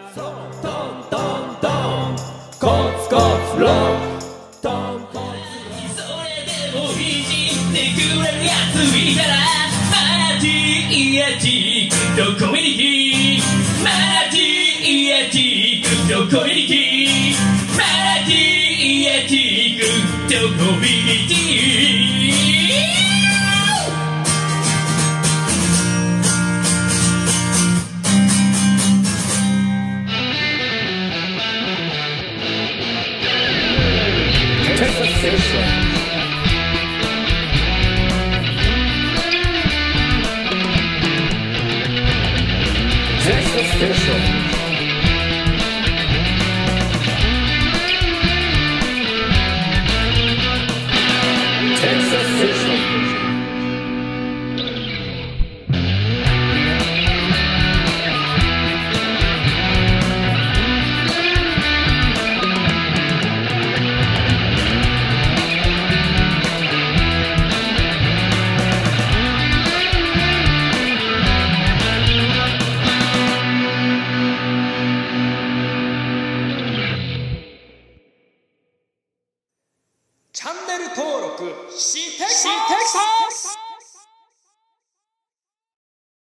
トントントンコツコツロックトンコツそれでもいじってくれるやついたらマナティーやチークとコミュニティマナティーやチークとコミュニティマナティーやチークとコミュニティチャンネル登録してください。